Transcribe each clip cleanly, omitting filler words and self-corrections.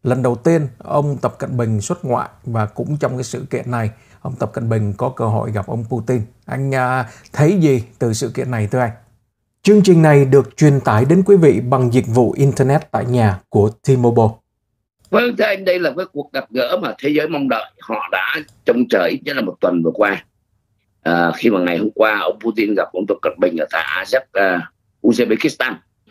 Lần đầu tiên ông Tập Cận Bình xuất ngoại và cũng trong cái sự kiện này, ông Tập Cận Bình có cơ hội gặp ông Putin. Anh thấy gì từ sự kiện này thưa anh? Chương trình này được truyền tải đến quý vị bằng dịch vụ Internet tại nhà của T-Mobile. Vâng, thưa anh, đây là cái cuộc gặp gỡ mà thế giới mong đợi. Họ đã trông chờ ít nhất là một tuần vừa qua. Khi mà ngày hôm qua ông Putin gặp ông Tập Cận Bình ở tại Uzbekistan.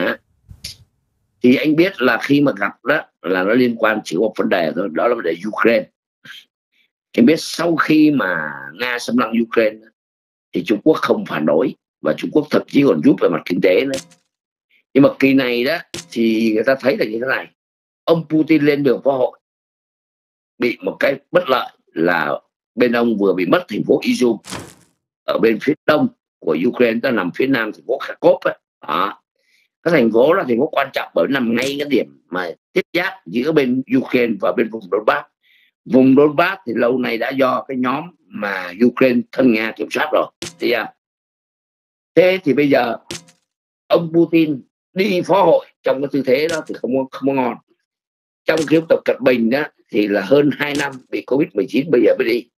Thì anh biết là khi mà gặp đó là nó liên quan chỉ một vấn đề thôi, đó là vấn đề Ukraine. Anh biết sau khi mà Nga xâm lăng Ukraine thì Trung Quốc không phản đối, và Trung Quốc thậm chí còn giúp về mặt kinh tế nữa. Nhưng mà kỳ này đó thì người ta thấy là như thế này: ông Putin lên đường phó hội bị một cái bất lợi là bên ông vừa bị mất thành phố Izium ở bên phía đông của Ukraine, nó nằm phía nam thành phố Kharkov ấy. Cái thành phố là thành phố quan trọng bởi nằm ngay cái điểm mà tiếp giáp giữa bên Ukraine và bên vùng Donbass. Vùng Donbass thì lâu nay đã do cái nhóm mà Ukraine thân Nga kiểm soát rồi. Thế thì bây giờ ông Putin đi phó hội trong cái tư thế đó thì không có ngon. Trong khi ông Tập Cận Bình đó thì là hơn 2 năm bị Covid-19 bây giờ mới đi.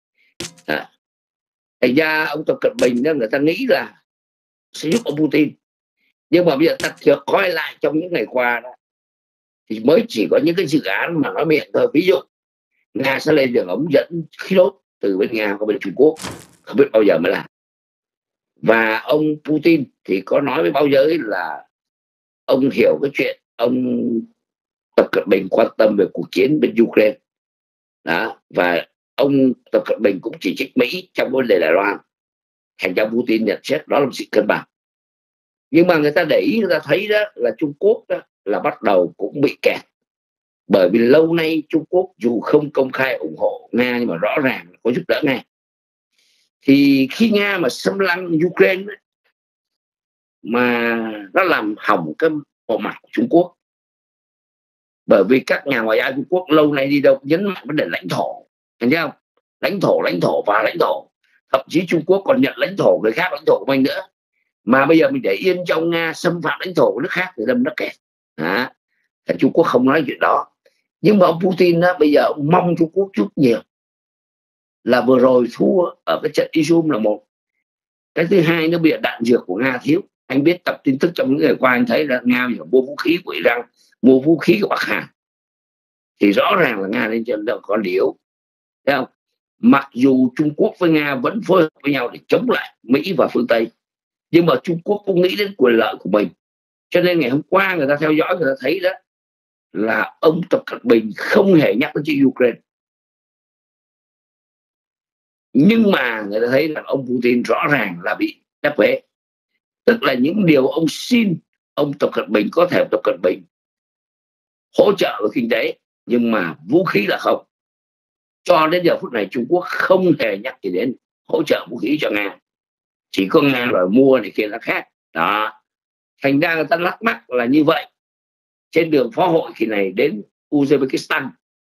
Thành ra ông Tập Cận Bình đó người ta nghĩ là sẽ giúp ông Putin. Nhưng mà bây giờ ta chưa coi lại trong những ngày qua đó thì mới chỉ có những cái dự án mà nói miệng thôi. Ví dụ Nga sẽ lên đường ống dẫn khí đốt từ bên Nga qua bên Trung Quốc, không biết bao giờ mới làm. Và ông Putin thì có nói với báo giới là ông hiểu cái chuyện ông Tập Cận Bình quan tâm về cuộc chiến bên Ukraine đó, và ông Tập Cận Bình cũng chỉ trích Mỹ trong vấn đề Đài Loan. Thành ra Putin nhận xét đó là một sự cân bằng. Nhưng mà người ta để ý, người ta thấy đó là Trung Quốc đó là bắt đầu cũng bị kẹt, bởi vì lâu nay Trung Quốc dù không công khai ủng hộ Nga nhưng mà rõ ràng có giúp đỡ Nga. Thì khi Nga mà xâm lăng Ukraine đó, mà nó làm hỏng cái bộ mặt của Trung Quốc, bởi vì các nhà ngoại giao Trung Quốc lâu nay đi đâu nhấn mạnh vấn đề lãnh thổ, thấy không? Lãnh thổ và lãnh thổ. Thậm chí Trung Quốc còn nhận lãnh thổ người khác, lãnh thổ của mình nữa. Mà bây giờ mình để yên cho Nga xâm phạm lãnh thổ của nước khác thì đâm nó kẹt. Trung Quốc không nói chuyện đó. Nhưng mà ông Putin đó, bây giờ ông mong Trung Quốc chút nhiều. Là vừa rồi thua ở cái trận Izium là một. Cái thứ hai, nó bị đạn dược của Nga thiếu. Anh biết tập tin tức trong những ngày qua, anh thấy là Nga phải mua vũ khí của Iran, mua vũ khí của Bắc Hàn. Thì rõ ràng là Nga lên trận đâu có liều. Thấy không? Mặc dù Trung Quốc với Nga vẫn phối hợp với nhau để chống lại Mỹ và phương Tây, nhưng mà Trung Quốc cũng nghĩ đến quyền lợi của mình. Cho nên ngày hôm qua người ta theo dõi, người ta thấy đó là ông Tập Cận Bình không hề nhắc đến chuyện Ukraine. Nhưng mà người ta thấy là ông Putin rõ ràng là bị ép vế. Tức là những điều ông xin ông Tập Cận Bình, có thể Tập Cận Bình hỗ trợ về kinh tế, nhưng mà vũ khí là không. Cho đến giờ phút này Trung Quốc không hề nhắc gì đến hỗ trợ vũ khí cho Nga. Chỉ có Nga rồi mua này kia là khác đó. Thành ra người ta lắc mắc là như vậy. Trên đường phó hội kỳ này đến Uzbekistan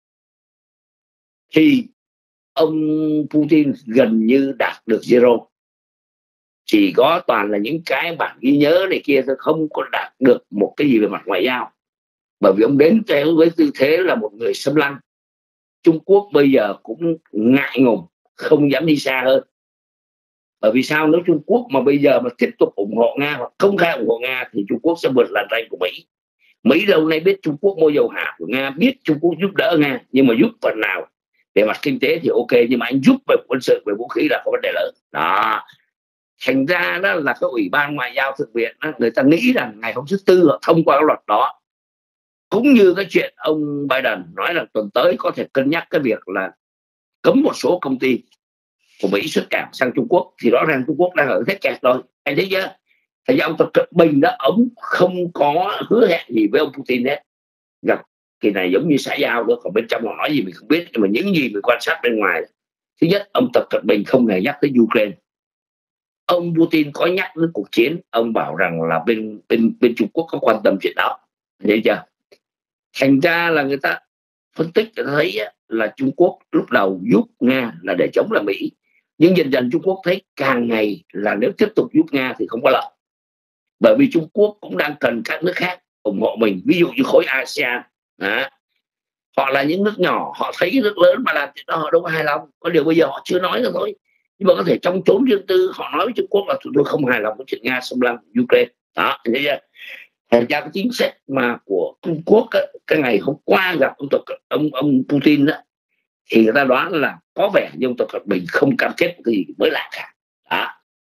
thì ông Putin gần như đạt được zero. Chỉ có toàn là những cái bản ghi nhớ này kia thôi, không có đạt được một cái gì về mặt ngoại giao. Bởi vì ông đến theo với tư thế là một người xâm lăng. Trung Quốc bây giờ cũng ngại ngùng, không dám đi xa hơn. Bởi vì sao? Nếu Trung Quốc mà bây giờ mà tiếp tục ủng hộ Nga hoặc không khai ủng hộ Nga thì Trung Quốc sẽ vượt làn ranh của Mỹ. Mỹ lâu nay biết Trung Quốc mua dầu hạt của Nga, biết Trung Quốc giúp đỡ Nga, nhưng mà giúp phần nào về mặt kinh tế thì ok, nhưng mà anh giúp về quân sự, về vũ khí là có vấn đề lớn đó. Thành ra đó là cái Ủy ban Ngoại giao Thượng viện đó, người ta nghĩ rằng ngày hôm thứ Tư họ thông qua cái luật đó. Cũng như cái chuyện ông Biden nói là tuần tới có thể cân nhắc cái việc là cấm một số công ty của Mỹ xuất cảng sang Trung Quốc, thì rõ ràng Trung Quốc đang ở thế kẹt rồi, anh thấy chưa? Thành ra ông Tập Cận Bình đó, ông không có hứa hẹn gì với ông Putin hết. Gặp kỳ này giống như xã giao đó, còn bên trong họ nói gì mình không biết, nhưng mà những gì mình quan sát bên ngoài, thứ nhất, ông Tập Cận Bình không hề nhắc tới Ukraine. Ông Putin có nhắc đến cuộc chiến, ông bảo rằng là bên Trung Quốc có quan tâm chuyện đó, thấy chưa? Thành ra là người ta phân tích cho thấy là Trung Quốc lúc đầu giúp Nga là để chống lại Mỹ, nhưng dần dần Trung Quốc thấy càng ngày là nếu tiếp tục giúp Nga thì không có lợi. Bởi vì Trung Quốc cũng đang cần các nước khác ủng hộ mình, ví dụ như khối ASEAN. Họ là những nước nhỏ, họ thấy cái nước lớn mà làm chuyện đó họ đâu có hài lòng. Có điều bây giờ họ chưa nói ra thôi, nhưng mà có thể trong chốn riêng tư họ nói với Trung Quốc là tụi tôi không hài lòng với chuyện Nga xâm lăng Ukraine đó. Thấy chưa? Thành ra cái chính sách mà của Trung Quốc á, cái ngày hôm qua gặp ông Putin đó, thì người ta đoán là có vẻ như ông Tập Cận Bình không cam kết cái gì mới lạ cả đó.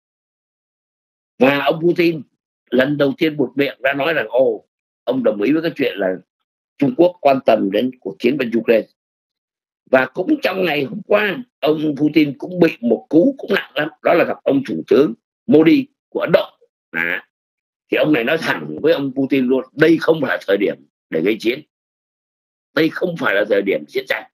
Và ông Putin lần đầu tiên buột miệng ra nói rằng ông đồng ý với cái chuyện là Trung Quốc quan tâm đến cuộc chiến bên Ukraine. Và cũng trong ngày hôm qua ông Putin cũng bị một cú cũng nặng lắm, đó là gặp ông thủ tướng Modi của Ấn Độ. Thì ông này nói thẳng với ông Putin luôn, đây không phải là thời điểm để gây chiến, đây không phải là thời điểm chiến tranh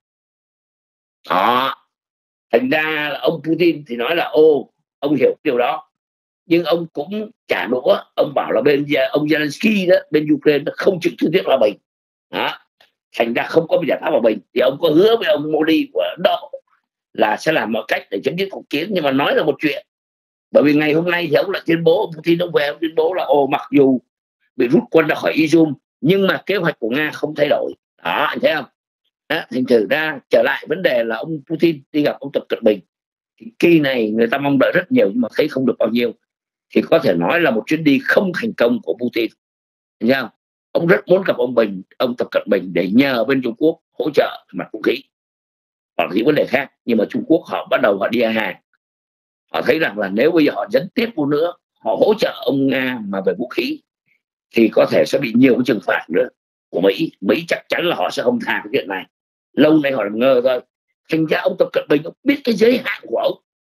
đó. Thành ra là ông Putin thì nói là ông hiểu điều đó, nhưng ông cũng trả đũa, ông bảo là bên ông Zelensky đó, bên Ukraine nó không chịu thương thuyết hòa bình đó. Thành ra không có giải pháp hòa bình. Thì ông có hứa với ông Modi của Ấn Độ là sẽ làm mọi cách để chấm dứt cuộc chiến, nhưng mà nói là một chuyện. Bởi vì ngày hôm nay thì ông lại tuyên bố, ông Putin ông về ông tuyên bố là mặc dù bị rút quân ra khỏi Izium nhưng mà kế hoạch của Nga không thay đổi đó, anh thấy không? Đó, thành thử ra trở lại vấn đề là ông Putin đi gặp ông Tập Cận Bình, thì kỳ này người ta mong đợi rất nhiều nhưng mà thấy không được bao nhiêu, thì có thể nói là một chuyến đi không thành công của Putin. Thấy không? Ông rất muốn gặp ông Tập Cận Bình để nhờ bên Trung Quốc hỗ trợ mặt vũ khí hoặc là những vấn đề khác, nhưng mà Trung Quốc họ bắt đầu họ đi hàng. Họ thấy rằng là nếu bây giờ họ dẫn tiếp vô nữa, họ hỗ trợ ông Nga mà về vũ khí thì có thể sẽ bị nhiều cái trừng phạt nữa của Mỹ. Mỹ chắc chắn là họ sẽ không tha cái chuyện này. Lâu nay họ làm ngơ thôi. Thành ra ông Tập Cận Bình ông biết cái giới hạn của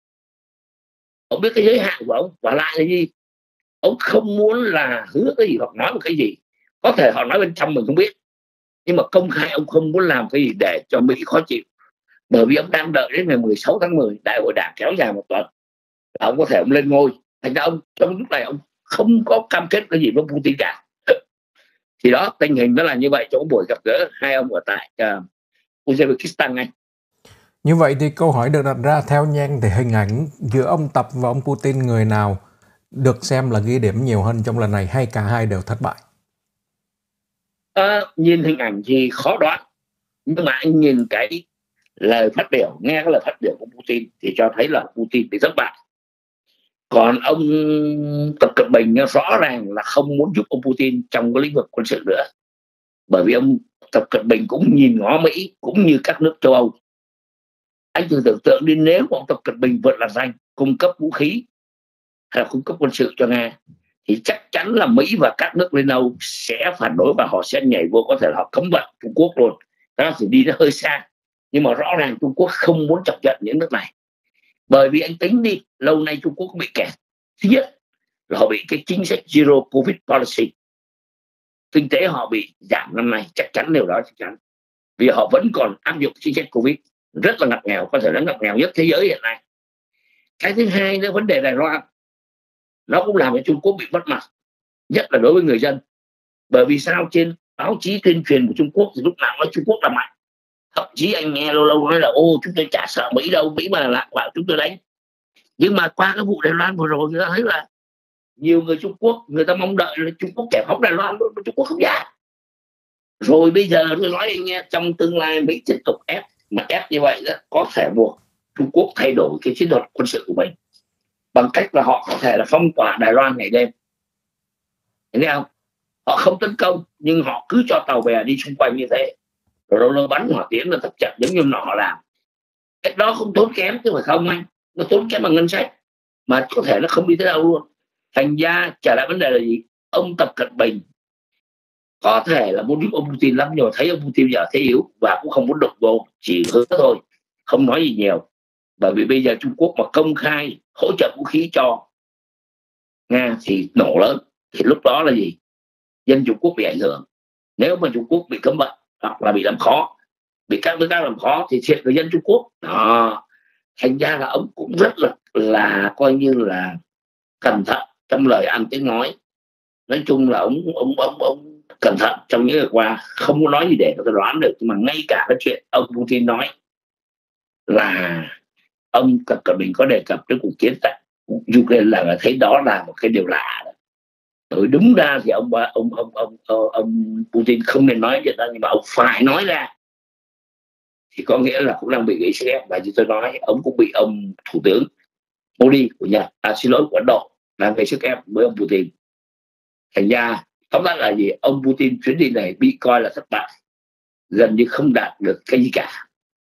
ông biết cái giới hạn của ông, và lại là gì, ông không muốn là hứa cái gì hoặc nói một cái gì. Có thể họ nói bên trong mình không biết, nhưng mà công khai ông không muốn làm cái gì để cho Mỹ khó chịu. Bởi vì ông đang đợi đến ngày 16 tháng 10 đại hội đảng kéo dài một tuần là ông có thể ông lên ngôi. Thành ra ông trong lúc này ông không có cam kết cái gì với Putin cả. Thì đó, tình hình nó là như vậy trong buổi gặp gỡ hai ông ở tại Uzbekistan này. Như vậy thì câu hỏi được đặt ra theo Nhan thì hình ảnh giữa ông Tập và ông Putin người nào được xem là ghi điểm nhiều hơn trong lần này, hay cả hai đều thất bại? Nhìn hình ảnh thì khó đoán, nhưng mà anh nhìn cái lời phát biểu, nghe cái lời phát biểu của Putin thì cho thấy là Putin bị thất bại. Còn ông Tập Cận Bình rõ ràng là không muốn giúp ông Putin trong cái lĩnh vực quân sự nữa, bởi vì ông Tập Cận Bình cũng nhìn ngó Mỹ cũng như các nước châu Âu. Anh thử tưởng tượng đi, nếu ông Tập Cận Bình vượt là danh cung cấp vũ khí hay là cung cấp quân sự cho Nga thì chắc chắn là Mỹ và các nước Liên Âu sẽ phản đối và họ sẽ nhảy vô, có thể là họ cấm vận Trung Quốc luôn. Đó thì đi nó hơi xa, nhưng mà rõ ràng Trung Quốc không muốn chọc giận những nước này. Bởi vì anh tính đi, lâu nay Trung Quốc bị kẹt. Thứ nhất là họ bị cái chính sách Zero Covid Policy, kinh tế họ bị giảm năm nay, chắc chắn điều đó chắc chắn, vì họ vẫn còn áp dụng chính sách Covid rất là ngặt nghèo, có thể là ngặt nghèo nhất thế giới hiện nay. Cái thứ hai nữa, vấn đề Đài Loan nó cũng làm cho Trung Quốc bị mất mặt, nhất là đối với người dân. Bởi vì sao? Trên báo chí tuyên truyền của Trung Quốc thì lúc nào nói Trung Quốc là mạnh, thậm chí anh nghe lâu lâu nói là chúng tôi chả sợ Mỹ đâu, Mỹ mà lạc vào chúng tôi đánh. Nhưng mà qua cái vụ Đài Loan vừa rồi, người ta thấy là nhiều người Trung Quốc người ta mong đợi là Trung Quốc kẻ phóng Đài Loan, Trung Quốc không dám. Rồi bây giờ tôi nói anh nghe, trong tương lai Mỹ tiếp tục ép, mà ép như vậy đó có thể buộc Trung Quốc thay đổi cái chiến thuật quân sự của mình bằng cách là họ có thể là phong tỏa Đài Loan ngày đêm. Thấy không? Họ không tấn công nhưng họ cứ cho tàu bè đi xung quanh như thế, rồi nó bắn hỏa tiễn là tập trận giống như họ làm. Cái đó không tốn kém chứ phải không anh? Nó tốn kém bằng ngân sách mà có thể nó không đi tới đâu luôn. Thành ra trở lại vấn đề là gì? Ông Tập Cận Bình có thể là muốn giúp ông Putin lắm, nhưng mà thấy ông Putin giờ thế yếu và cũng không muốn đụng vô, chỉ hứa thôi, không nói gì nhiều. Bởi vì bây giờ Trung Quốc mà công khai hỗ trợ vũ khí cho Nga thì nổ lớn, thì lúc đó là gì? Dân Trung Quốc bị ảnh hưởng. Nếu mà Trung Quốc bị cấm vận hoặc là bị làm khó, bị các nước khác làm khó thì thiệt người dân Trung Quốc đó. Thành ra là ông cũng rất là coi như là cẩn thận trong lời ăn tiếng nói. Nói chung là ông cẩn thận trong những ngày qua, không có nói gì để tôi đoán được. Nhưng mà ngay cả cái chuyện ông Putin nói là ông Tập Cận Bình có đề cập đến cuộc chiến tại Ukraine là thấy đó là một cái điều lạ. Rồi đúng ra thì ông Putin không nên nói chuyện đó, nhưng mà ông phải nói ra thì có nghĩa là cũng đang bị gây sức ép, và như tôi nói ông cũng bị ông thủ tướng Modi của Nhật, xin lỗi, của Ấn Độ đang gây sức ép với ông Putin. Thành ra tóm lại là gì, ông Putin chuyến đi này bị coi là thất bại, gần như không đạt được cái gì cả.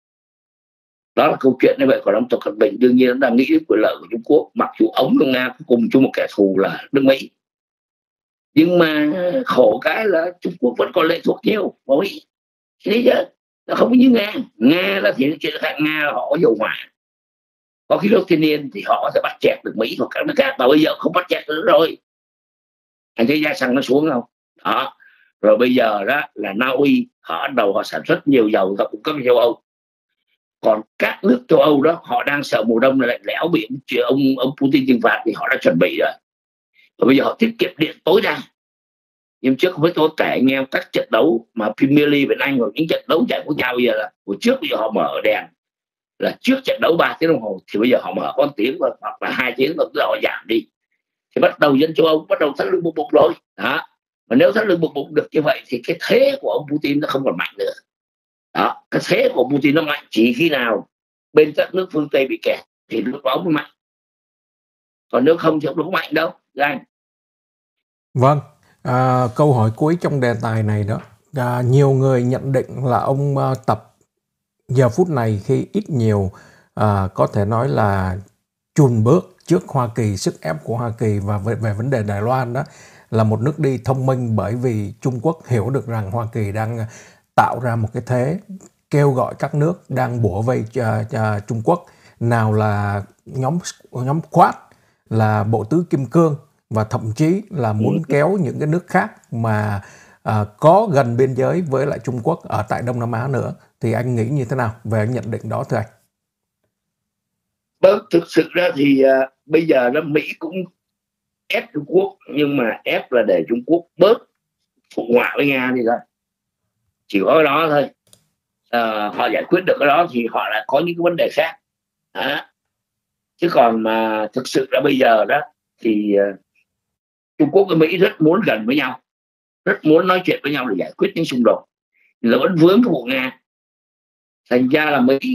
Đó là câu chuyện như vậy. Còn ông Tập Cận Bình đương nhiên nó đang nghĩ đến quyền lợi của Trung Quốc, mặc dù ông và Nga cùng chung một kẻ thù là nước Mỹ, nhưng mà khổ cái là Trung Quốc vẫn còn lệ thuộc nhiều vào Mỹ. Thế chứ nó không như Nga là thì chuyện khác. Nga là họ có dầu hỏa, có khí đốt thiên nhiên thì họ sẽ bắt chẹt được Mỹ hoặc các nước khác, mà bây giờ không bắt chẹt nữa rồi. Anh thấy giá xăng nó xuống không? Đó. Rồi bây giờ đó là Na Uy họ bắt đầu họ sản xuất nhiều dầu, họ cung cấp cho châu Âu. Còn các nước châu Âu đó họ đang sợ mùa đông này lạnh lẽo bị ông Putin trừng phạt, thì họ đã chuẩn bị rồi. Và bây giờ họ tiết kiệm điện tối đa. Nhưng trước với tôi kể anh em các trận đấu mà Premier League bên Anh, hoặc những trận đấu chạy của nhau bây giờ là hồi trước bây giờ họ mở đèn là trước trận đấu 3 tiếng đồng hồ, thì bây giờ họ mở có 1 tiếng hoặc là 2 tiếng rồi họ giảm đi. Thì bắt đầu dân châu Âu bắt đầu thắt lưng buộc bụng rồi đó. Mà nếu thắt lưng buộc bụng được như vậy thì cái thế của ông Putin nó không còn mạnh nữa. Đó, cái thế của Putin nó mạnh chỉ khi nào bên các nước phương Tây bị kẹt thì lúc đó mới mạnh, còn nếu không thì không mạnh đâu anh. Vâng, câu hỏi cuối trong đề tài này đó, nhiều người nhận định là ông Tập giờ phút này khi ít nhiều có thể nói là chùn bước trước Hoa Kỳ, sức ép của Hoa Kỳ, và về vấn đề Đài Loan đó là một nước đi thông minh, bởi vì Trung Quốc hiểu được rằng Hoa Kỳ đang tạo ra một cái thế kêu gọi các nước đang bủa vây Trung Quốc, nào là nhóm Quad, là bộ tứ kim cương, và thậm chí là muốn kéo những cái nước khác mà có gần biên giới với lại Trung Quốc ở tại Đông Nam Á nữa. Thì anh nghĩ như thế nào về nhận định đó thưa anh? Thực sự ra thì bây giờ đó Mỹ cũng ép Trung Quốc, nhưng mà ép là để Trung Quốc bớt phụ họa với Nga đi thôi, chỉ có cái đó thôi. Họ giải quyết được cái đó thì họ lại có những cái vấn đề khác. Chứ còn mà thực sự là bây giờ đó thì Trung Quốc và Mỹ rất muốn gần với nhau, rất muốn nói chuyện với nhau để giải quyết những xung đột, là vẫn vướng cái vụ Nga. Thành ra là Mỹ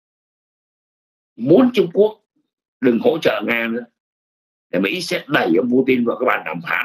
muốn Trung Quốc đừng hỗ trợ Nga nữa, để Mỹ sẽ đẩy ông Putin vào các bàn đàm phán,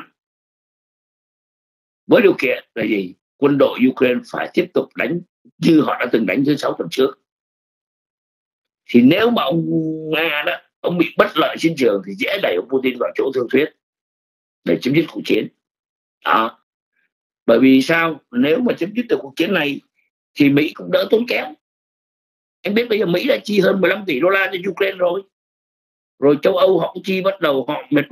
với điều kiện là gì? Quân đội Ukraine phải tiếp tục đánh như họ đã từng đánh thứ 6 tuần trước. Thì nếu mà ông Nga đó ông bị bất lợi chiến trường thì dễ đẩy ông Putin vào chỗ thương thuyết để chấm dứt cuộc chiến đó. Bởi vì sao? Nếu mà chấm dứt được cuộc chiến này thì Mỹ cũng đỡ tốn kém. Anh biết bây giờ Mỹ đã chi hơn 15 tỷ đô la cho Ukraine rồi châu Âu họ cũng chi, bắt đầu họ mệt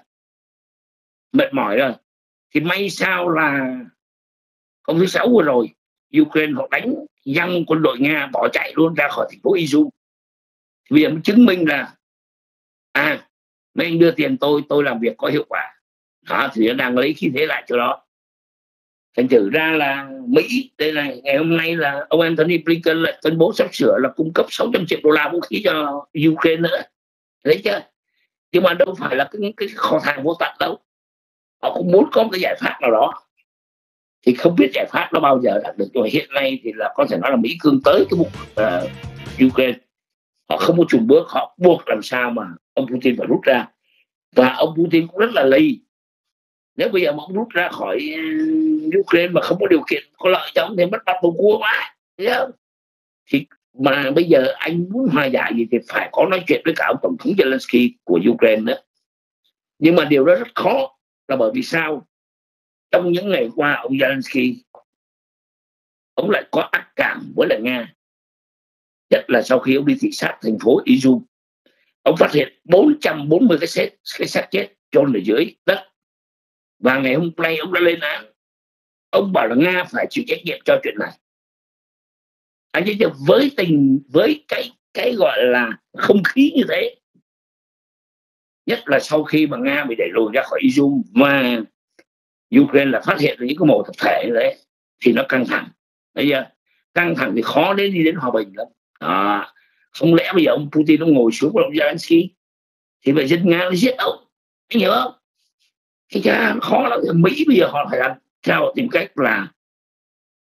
mỏi rồi. Thì may sao là hôm thứ 6 vừa rồi Ukraine họ đánh văng quân đội Nga bỏ chạy luôn ra khỏi thành phố Izium. Bây giờ mới chứng minh là mấy anh đưa tiền tôi làm việc có hiệu quả đó, thì nó đang lấy khí thế lại chỗ đó. Thành thử ra là Mỹ, đây là ngày hôm nay là ông Antony Blinken lại tuyên bố sắp sửa là cung cấp 600 triệu đô la vũ khí cho Ukraine nữa, thấy chưa? Nhưng mà đâu phải là cái kho tàng vô tận đâu, họ cũng muốn có một cái giải pháp nào đó, thì không biết giải pháp nó bao giờ đạt được. Nhưng mà hiện nay thì là có thể nói là Mỹ cương tới cái vụ Ukraine, họ không có chùn bước, họ buộc làm sao mà ông Putin phải rút ra. Và ông Putin cũng rất là lì, nếu bây giờ mà ông rút ra khỏi Ukraine mà không có điều kiện có lợi cho ông thì mất mặt bầu cua quá, thấy không? Thì mà bây giờ anh muốn hòa giải gì thì phải có nói chuyện với cả ông tổng thống Zelensky của Ukraine nữa. Nhưng mà điều đó rất khó, là bởi vì sao? Trong những ngày qua ông Zelensky ông lại có ác cảm với lại Nga, nhất là sau khi ông đi thị sát thành phố Izium, ông phát hiện 440 cái xác chết chôn ở dưới đất. Và ngày hôm nay ông đã lên án, ông bảo là Nga phải chịu trách nhiệm cho chuyện này. Anh thấy chưa? Với cái gọi là không khí như thế, nhất là sau khi mà Nga bị đẩy lùi ra khỏi Izium và Ukraine là phát hiện những cái mộ tập thể đấy, thì nó căng thẳng. Bây giờ căng thẳng thì khó đi đến hòa bình lắm. Không lẽ bây giờ ông Putin ông ngồi xuống với ông Zelensky thì vậy dân Nga nó giết ông, anh hiểu không? Thì khó lắm. Mỹ bây giờ họ phải làm theo tìm cách là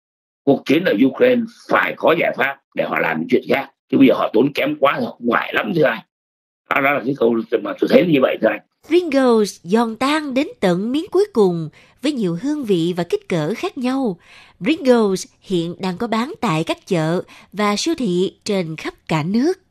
cuộc chiến ở Ukraine phải có giải pháp để họ làm chuyện khác, chứ bây giờ họ tốn kém quá thì họ ngoại lắm thưa anh. Đó là cái câu mà tôi thấy như vậy thưa anh. Pringles giòn tan đến tận miếng cuối cùng với nhiều hương vị và kích cỡ khác nhau. Pringles hiện đang có bán tại các chợ và siêu thị trên khắp cả nước.